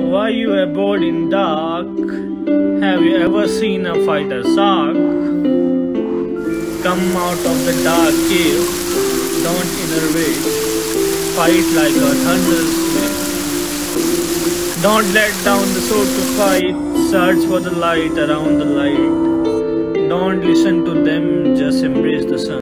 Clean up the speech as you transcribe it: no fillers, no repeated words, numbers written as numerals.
Why you abode in dark? Have you ever seen a fighter shark? Come out of the dark cave, don't innervate, fight like a thunder snake. Don't let down the sword to fight, search for the light around the light. Don't listen to them, just embrace the sun.